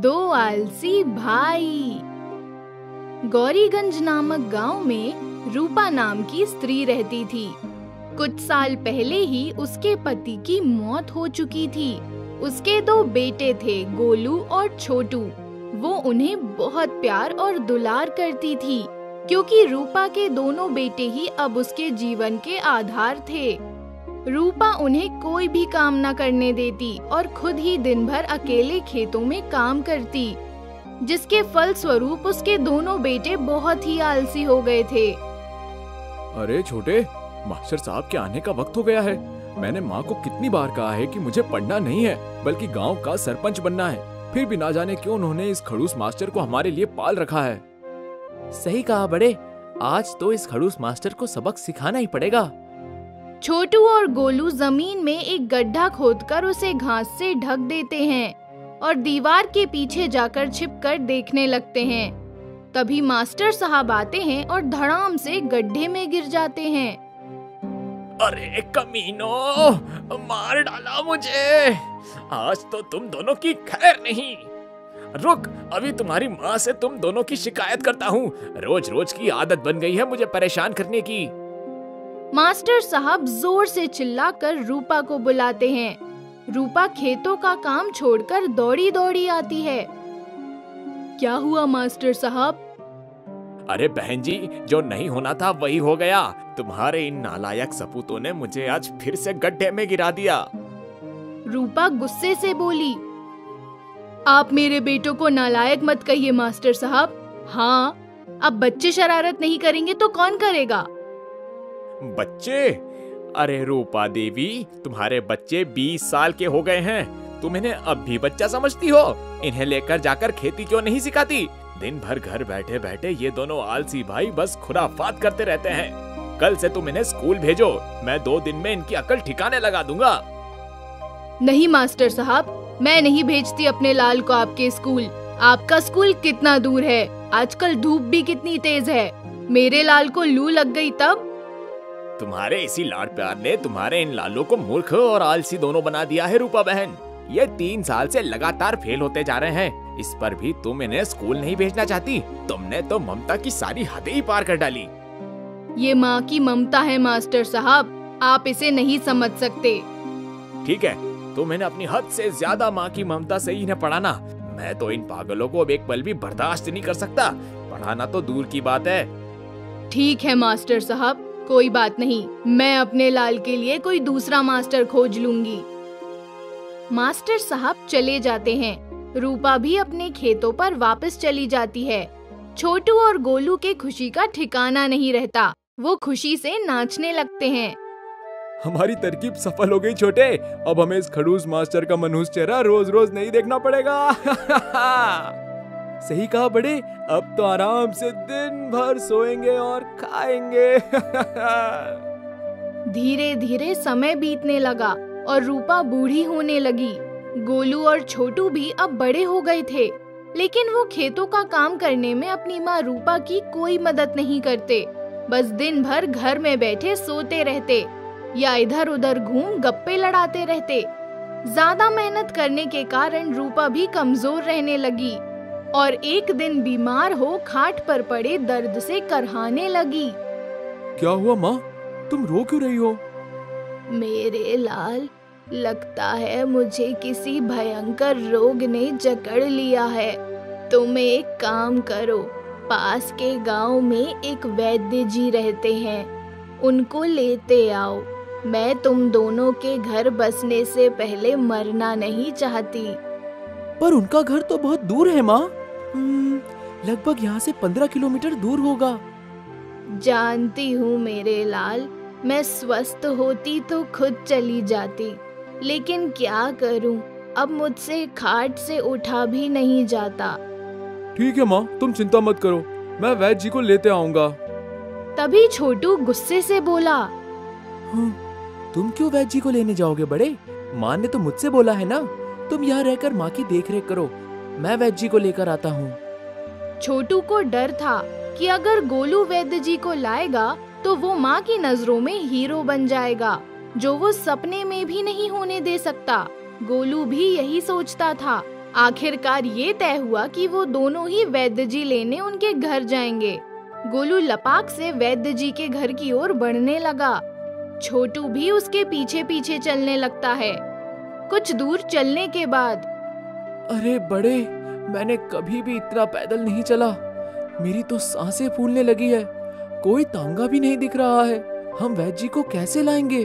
दो आलसी भाई। गौरीगंज नामक गांव में रूपा नाम की स्त्री रहती थी। कुछ साल पहले ही उसके पति की मौत हो चुकी थी। उसके दो बेटे थे, गोलू और छोटू। वो उन्हें बहुत प्यार और दुलार करती थी, क्योंकि रूपा के दोनों बेटे ही अब उसके जीवन के आधार थे। रूपा उन्हें कोई भी काम न करने देती और खुद ही दिन भर अकेले खेतों में काम करती, जिसके फल स्वरूप उसके दोनों बेटे बहुत ही आलसी हो गए थे। अरे छोटे, मास्टर साहब के आने का वक्त हो गया है। मैंने माँ को कितनी बार कहा है कि मुझे पढ़ना नहीं है बल्कि गांव का सरपंच बनना है, फिर भी ना जाने क्यों उन्होंने इस खड़ूस मास्टर को हमारे लिए पाल रखा है। सही कहा बड़े, आज तो इस खड़ूस मास्टर को सबक सिखाना ही पड़ेगा। छोटू और गोलू जमीन में एक गड्ढा खोदकर उसे घास से ढक देते हैं और दीवार के पीछे जाकर छिपकर देखने लगते हैं। तभी मास्टर साहब आते हैं और धड़ाम से गड्ढे में गिर जाते हैं। अरे कमीनों, मार डाला मुझे। आज तो तुम दोनों की खैर नहीं। रुक, अभी तुम्हारी माँ से तुम दोनों की शिकायत करता हूँ। रोज रोज की आदत बन गई है मुझे परेशान करने की। मास्टर साहब जोर से चिल्लाकर रूपा को बुलाते हैं। रूपा खेतों का काम छोड़कर दौड़ी दौड़ी आती है। क्या हुआ मास्टर साहब? अरे बहन जी, जो नहीं होना था वही हो गया। तुम्हारे इन नालायक सपूतों ने मुझे आज फिर से गड्ढे में गिरा दिया। रूपा गुस्से से बोली, आप मेरे बेटों को नालायक मत कहिए मास्टर साहब। हाँ, अब बच्चे शरारत नहीं करेंगे तो कौन करेगा? बच्चे? अरे रूपा देवी, तुम्हारे बच्चे 20 साल के हो गए हैं। तुम इन्हें अब भी बच्चा समझती हो? इन्हें लेकर जाकर खेती क्यों नहीं सिखाती? दिन भर घर बैठे बैठे ये दोनों आलसी भाई बस खुराफात करते रहते हैं। कल से तुम इन्हें स्कूल भेजो, मैं 2 दिन में इनकी अकल ठिकाने लगा दूंगा। नहीं मास्टर साहब, मैं नहीं भेजती अपने लाल को आपके स्कूल। आपका स्कूल कितना दूर है? आजकल धूप भी कितनी तेज है। मेरे लाल को लू लग गई तब। तुम्हारे इसी लाड़ प्यार ने तुम्हारे इन लालों को मूर्ख और आलसी दोनों बना दिया है रूपा बहन। ये 3 साल से लगातार फेल होते जा रहे हैं। इस पर भी तुम इन्हें स्कूल नहीं भेजना चाहती। तुमने तो ममता की सारी हदें ही पार कर डाली। ये माँ की ममता है मास्टर साहब, आप इसे नहीं समझ सकते। ठीक है, तुम इन्हें अपनी हद से ज्यादा माँ की ममता से ही इन्हें पढ़ाना। मैं तो इन पागलों को अब एक पल भी बर्दाश्त नहीं कर सकता। पढ़ाना तो दूर की बात है। ठीक है मास्टर साहब, कोई बात नहीं, मैं अपने लाल के लिए कोई दूसरा मास्टर खोज लूंगी। मास्टर साहब चले जाते हैं। रूपा भी अपने खेतों पर वापस चली जाती है। छोटू और गोलू के खुशी का ठिकाना नहीं रहता। वो खुशी से नाचने लगते हैं। हमारी तरकीब सफल हो गई छोटे। अब हमें इस खड़ूस मास्टर का मनहूस चेहरा रोज रोज नहीं देखना पड़ेगा। सही कहा बड़े, अब तो आराम से दिन भर सोएंगे और खाएंगे। धीरे धीरे समय बीतने लगा और रूपा बूढ़ी होने लगी। गोलू और छोटू भी अब बड़े हो गए थे, लेकिन वो खेतों का काम करने में अपनी माँ रूपा की कोई मदद नहीं करते। बस दिन भर घर में बैठे सोते रहते या इधर उधर घूम गप्पे लड़ाते रहते। ज्यादा मेहनत करने के कारण रूपा भी कमजोर रहने लगी और एक दिन बीमार हो खाट पर पड़े दर्द से करहाने लगी। क्या हुआ माँ, तुम रो क्यों रही हो? मेरे लाल, लगता है मुझे किसी भयंकर रोग ने जकड़ लिया है। तुम एक काम करो, पास के गांव में एक वैद्य जी रहते हैं, उनको लेते आओ। मैं तुम दोनों के घर बसने से पहले मरना नहीं चाहती। पर उनका घर तो बहुत दूर है माँ। लगभग यहाँ से 15 किलोमीटर दूर होगा। जानती हूँ मेरे लाल, मैं स्वस्थ होती तो खुद चली जाती, लेकिन क्या करूँ, अब मुझसे खाट से उठा भी नहीं जाता। ठीक है माँ, तुम चिंता मत करो, मैं वैद्य जी को लेते आऊंगा। तभी छोटू गुस्से से बोला, तुम क्यों वैद्य जी को लेने जाओगे बड़े? माँ ने तो मुझसे बोला है ना, तुम यहाँ रहकर माँ की देखरेख करो, मैं वैद्य जी को लेकर आता हूँ। छोटू को डर था कि अगर गोलू वैद्य जी को लाएगा तो वो माँ की नजरों में हीरो बन जाएगा, जो वो सपने में भी नहीं होने दे सकता। गोलू भी यही सोचता था, आखिरकार ये तय हुआ कि वो दोनों ही वैद्य जी लेने उनके घर जाएंगे। गोलू लपाक से वैद्य जी के घर की ओर बढ़ने लगा। छोटू भी उसके पीछे पीछे चलने लगता है। कुछ दूर चलने के बाद, अरे बड़े, मैंने कभी भी इतना पैदल नहीं चला। मेरी तो सांसें फूलने लगी है। कोई तांगा भी नहीं दिख रहा है। हम वैद्य जी को कैसे लाएंगे?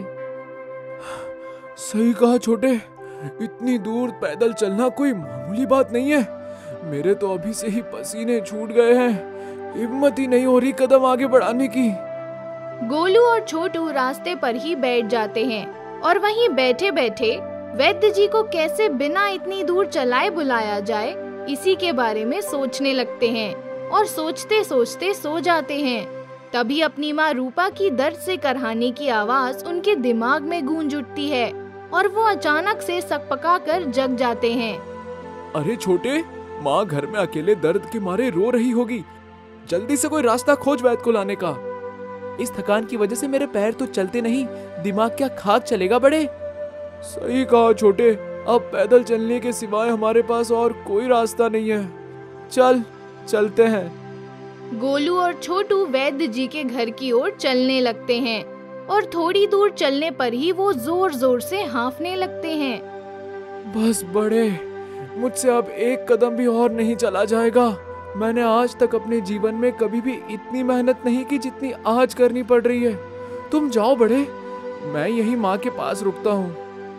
सही कहा छोटे, इतनी दूर पैदल चलना कोई मामूली बात नहीं है। मेरे तो अभी से ही पसीने छूट गए हैं। हिम्मत ही नहीं हो रही कदम आगे बढ़ाने की। गोलू और छोटू रास्ते पर ही बैठ जाते हैं और वहीं बैठे बैठे वैद्य जी को कैसे बिना इतनी दूर चलाए बुलाया जाए, इसी के बारे में सोचने लगते हैं और सोचते सोचते सो जाते हैं। तभी अपनी माँ रूपा की दर्द से करहाने की आवाज उनके दिमाग में गूंज उठती है और वो अचानक से सकपका कर जग जाते हैं। अरे छोटे, माँ घर में अकेले दर्द के मारे रो रही होगी। जल्दी से कोई रास्ता खोज वैद्य को लाने का। इस थकान की वजह से मेरे पैर तो चलते नहीं, दिमाग क्या खाक चलेगा बड़े। सही कहा छोटे, अब पैदल चलने के सिवाय हमारे पास और कोई रास्ता नहीं है। चलते हैं। गोलू और छोटू वैद्य जी के घर की ओर चलने लगते हैं और थोड़ी दूर चलने पर ही वो जोर जोर से हांफने लगते हैं। बस बड़े, मुझसे अब एक कदम भी और नहीं चला जाएगा। मैंने आज तक अपने जीवन में कभी भी इतनी मेहनत नहीं की जितनी आज करनी पड़ रही है। तुम जाओ बड़े, मैं यहीं माँ के पास रुकता हूँ।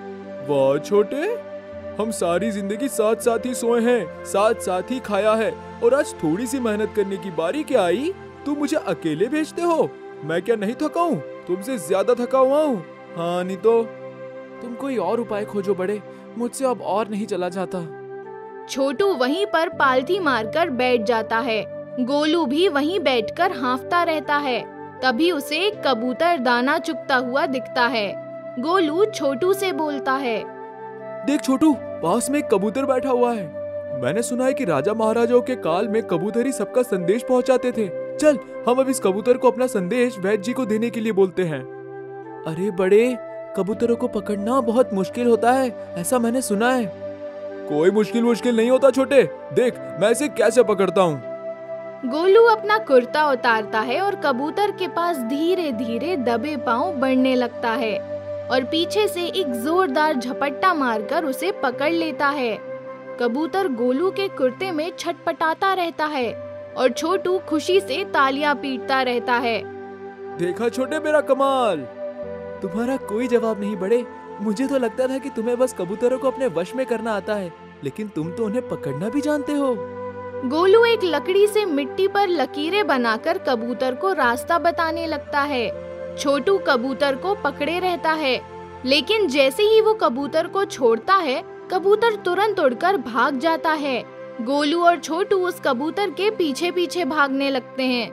वाह छोटे, हम सारी जिंदगी साथ साथ ही सोए हैं, साथ साथ ही खाया है, और आज थोड़ी सी मेहनत करने की बारी क्या आई? तुम मुझे अकेले भेजते हो? मैं क्या नहीं थका हूँ? तुमसे ज्यादा थका हुआ हूँ। हाँ नहीं तो। तुम कोई और उपाय खोजो बड़े, मुझसे अब और नहीं चला जाता। छोटू वहीं पर पालथी मारकर बैठ जाता है। गोलू भी वहीं बैठकर हांफता रहता है। तभी उसे एक कबूतर दाना चुगता हुआ दिखता है। गोलू छोटू से बोलता है, देख छोटू, पास में एक कबूतर बैठा हुआ है। मैंने सुना है कि राजा महाराजाओं के काल में कबूतर ही सबका संदेश पहुंचाते थे। चल, हम अब इस कबूतर को अपना संदेश वैद्य जी को देने के लिए बोलते हैं। अरे बड़े, कबूतरों को पकड़ना बहुत मुश्किल होता है, ऐसा मैंने सुना है। कोई मुश्किल नहीं होता छोटे, देख मैं इसे कैसे पकड़ता हूँ। गोलू अपना कुर्ता उतारता है और कबूतर के पास धीरे धीरे दबे पांव बढ़ने लगता है और पीछे से एक जोरदार झपट्टा मारकर उसे पकड़ लेता है। कबूतर गोलू के कुर्ते में छटपटाता रहता है और छोटू खुशी से तालियां पीटता रहता है। देखा छोटे मेरा कमाल। तुम्हारा कोई जवाब नहीं बड़े। मुझे तो लगता था कि तुम्हें बस कबूतरों को अपने वश में करना आता है, लेकिन तुम तो उन्हें पकड़ना भी जानते हो। गोलू एक लकड़ी से मिट्टी पर लकीरें बनाकर कबूतर को रास्ता बताने लगता है। छोटू कबूतर को पकड़े रहता है, लेकिन जैसे ही वो कबूतर को छोड़ता है, कबूतर तुरंत उड़कर भाग जाता है। गोलू और छोटू उस कबूतर के पीछे पीछे भागने लगते हैं।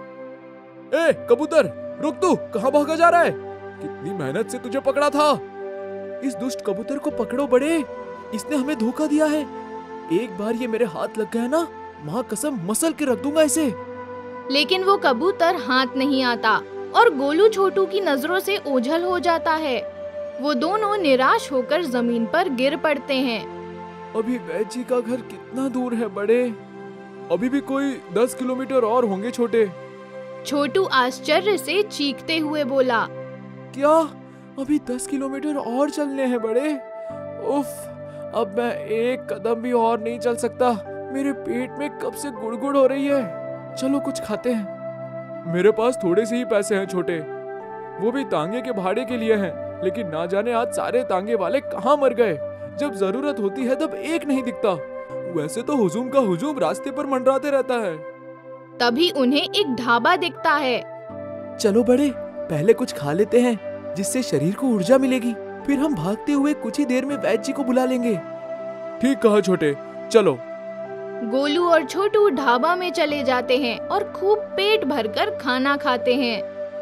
ए कबूतर, रुक, तू कहाँ भागा जा रहा है? कितनी मेहनत से तुझे पकड़ा था। इस दुष्ट कबूतर को पकड़ो बड़े, इसने हमें धोखा दिया है। एक बार ये मेरे हाथ लग गया ना, माँ कसम मसल के रख दूंगा इसे। लेकिन वो कबूतर हाथ नहीं आता और गोलू छोटू की नजरों से ओझल हो जाता है। वो दोनों निराश होकर जमीन पर गिर पड़ते हैं। अभी वैद्य जी का घर कितना दूर है बड़े? अभी भी कोई 10 किलोमीटर और होंगे छोटे। छोटू आश्चर्य से चीखते हुए बोला, क्या अभी 10 किलोमीटर और चलने हैं बड़े? उफ, अब मैं एक कदम भी और नहीं चल सकता। मेरे पेट में कब से गुड़गुड़ हो रही है। चलो कुछ खाते हैं। मेरे पास थोड़े से ही पैसे हैं छोटे, वो भी तांगे के भाड़े के लिए हैं, लेकिन ना जाने आज सारे तांगे वाले कहाँ मर गए। जब जरूरत होती है तब एक नहीं दिखता। वैसे तो हुजूम का हुजूम रास्ते पर मंडराते रहता है। तभी उन्हें एक ढाबा दिखता है। चलो बड़े, पहले कुछ खा लेते हैं, जिससे शरीर को ऊर्जा मिलेगी। फिर हम भागते हुए कुछ ही देर में वैद्य जी को बुला लेंगे। ठीक कहा छोटे, चलो। गोलू और छोटू ढाबा में चले जाते हैं और खूब पेट भरकर खाना खाते हैं।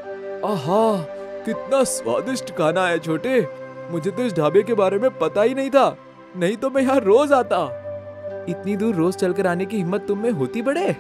आहा, कितना स्वादिष्ट खाना है छोटे। मुझे तो इस ढाबे के बारे में पता ही नहीं था, नहीं तो मैं यहाँ रोज आता। इतनी दूर रोज चलकर आने की हिम्मत तुम में होती बड़े?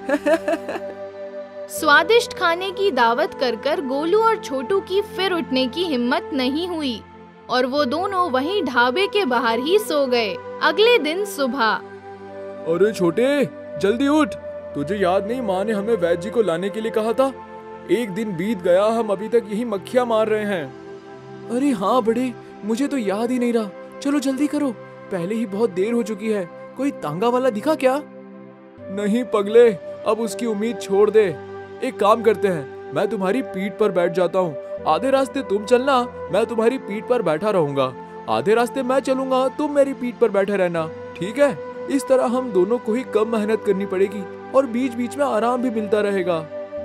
स्वादिष्ट खाने की दावत कर गोलू और छोटू की फिर उठने की हिम्मत नहीं हुई और वो दोनों वहीं ढाबे के बाहर ही सो गए। अगले दिन सुबह अरे छोटे, जल्दी उठ। तुझे याद नहीं, माँ ने हमें वैद्य जी को लाने के लिए कहा था। एक दिन बीत गया, हम अभी तक यही मक्खियाँ मार रहे हैं। अरे हाँ बड़े, मुझे तो याद ही नहीं रहा। चलो जल्दी करो, पहले ही बहुत देर हो चुकी है। कोई तांगा वाला दिखा क्या? नहीं पगले, अब उसकी उम्मीद छोड़ दे। एक काम करते हैं, मैं तुम्हारी पीठ पर बैठ जाता हूँ। आधे रास्ते तुम चलना, मैं तुम्हारी पीठ पर बैठा रहूंगा। आधे रास्ते मैं चलूंगा, तुम मेरी पीठ पर बैठे रहना, ठीक है? इस तरह हम दोनों को ही कम मेहनत करनी पड़ेगी और बीच बीच में आराम भी मिलता रहेगा।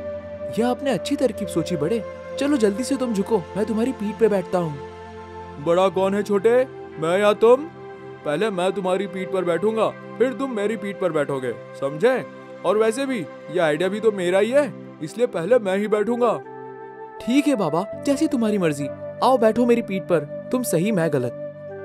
यह आपने अच्छी तरकीब सोची बड़े। चलो जल्दी से तुम झुको, मैं तुम्हारी पीठ पे बैठता हूँ। बड़ा कौन है छोटे, मैं या तुम? पहले मैं तुम्हारी पीठ पर बैठूंगा, फिर तुम मेरी पीठ पर बैठोगे, समझे? और वैसे भी यह आइडिया भी तो मेरा ही है, इसलिए पहले मैं ही बैठूंगा। ठीक है बाबा, जैसी तुम्हारी मर्जी। आओ बैठो मेरी पीठ पर, तुम सही मैं गलत।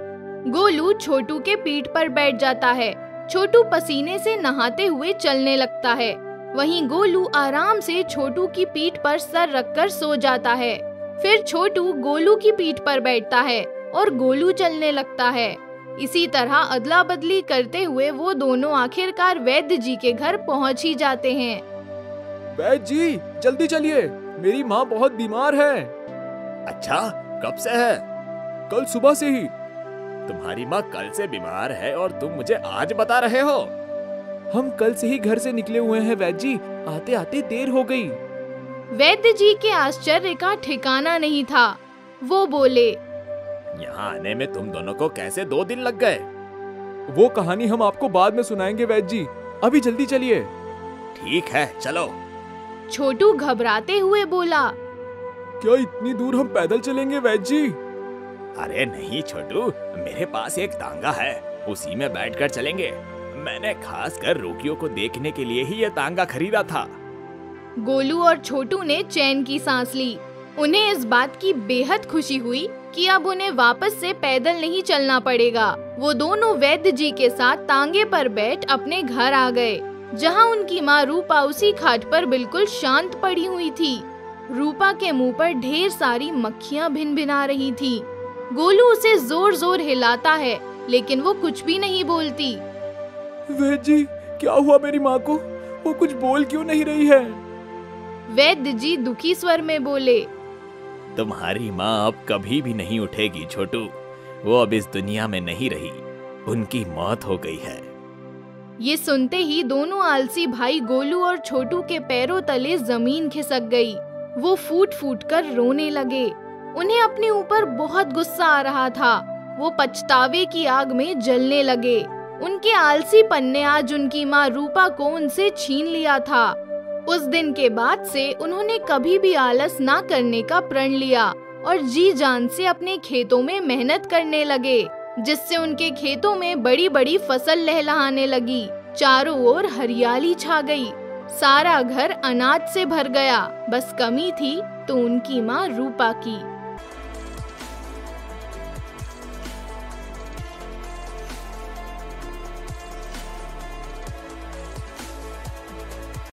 गोलू छोटू के पीठ पर बैठ जाता है। छोटू पसीने से नहाते हुए चलने लगता है। वहीं गोलू आराम से छोटू की पीठ पर सर रखकर सो जाता है। फिर छोटू गोलू की पीठ पर बैठता है और गोलू चलने लगता है। इसी तरह अदला बदली करते हुए वो दोनों आखिरकार वैद्य जी के घर पहुंच ही जाते हैं। वैद्य जी जल्दी चलिए, मेरी माँ बहुत बीमार है। अच्छा, कब से है? कल सुबह से ही। तुम्हारी माँ कल से बीमार है और तुम मुझे आज बता रहे हो? हम कल से ही घर से निकले हुए हैं वैद्य जी, आते आते देर हो गई। वैद्य जी के आश्चर्य का ठिकाना नहीं था। वो बोले, यहाँ आने में तुम दोनों को कैसे 2 दिन लग गए? वो कहानी हम आपको बाद में सुनाएंगे वैद्य जी, अभी जल्दी चलिए। ठीक है, चलो। छोटू घबराते हुए बोला, क्या इतनी दूर हम पैदल चलेंगे वैद्य जी? अरे नहीं छोटू, मेरे पास एक तांगा है, उसी में बैठकर चलेंगे। मैंने खास कर रोगियों को देखने के लिए ही ये तांगा खरीदा था। गोलू और छोटू ने चैन की सांस ली। उन्हें इस बात की बेहद खुशी हुई कि अब उन्हें वापस से पैदल नहीं चलना पड़ेगा। वो दोनों वैद्य जी के साथ तांगे पर बैठ अपने घर आ गए, जहाँ उनकी माँ रूपा उसी खाट पर बिल्कुल शांत पड़ी हुई थी। रूपा के मुंह पर ढेर सारी मक्खियाँ भिनभिना रही थी। गोलू उसे जोर जोर हिलाता है, लेकिन वो कुछ भी नहीं बोलती। वैद्य जी, क्या हुआ मेरी माँ को? वो कुछ बोल क्यों नहीं रही है? वैद्य जी दुखी स्वर में बोले, तुम्हारी माँ अब कभी भी नहीं उठेगी छोटू। वो अब इस दुनिया में नहीं रही, उनकी मौत हो गई है। ये सुनते ही दोनों आलसी भाई गोलू और छोटू के पैरों तले जमीन खिसक गई। वो फूट फूट कर रोने लगे। उन्हें अपने ऊपर बहुत गुस्सा आ रहा था। वो पछतावे की आग में जलने लगे। उनके आलसीपन ने आज उनकी माँ रूपा को उनसे छीन लिया था। उस दिन के बाद से उन्होंने कभी भी आलस ना करने का प्रण लिया और जी जान से अपने खेतों में मेहनत करने लगे, जिससे उनके खेतों में बड़ी बड़ी फसल लहलहाने लगी। चारों ओर हरियाली छा गई। सारा घर अनाज से भर गया। बस कमी थी तो उनकी माँ रूपा की।